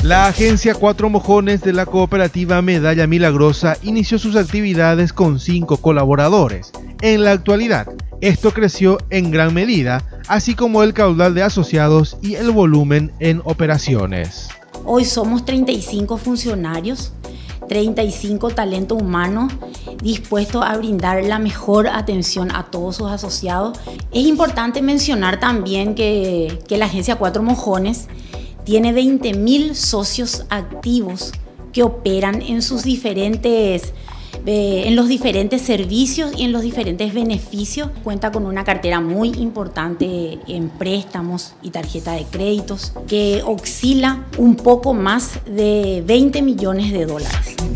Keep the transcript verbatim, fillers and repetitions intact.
La agencia Cuatro Mojones de la cooperativa Medalla Milagrosa inició sus actividades con cinco colaboradores. En la actualidad, esto creció en gran medida, así como el caudal de asociados y el volumen en operaciones. Hoy somos treinta y cinco funcionarios, treinta y cinco talentos humanos dispuestos a brindar la mejor atención a todos sus asociados. Es importante mencionar también que, que la agencia Cuatro Mojones tiene veinte mil socios activos que operan en sus diferentes, eh, en los diferentes servicios y en los diferentes beneficios. Cuenta con una cartera muy importante en préstamos y tarjeta de créditos que oscila un poco más de veinte millones de dólares.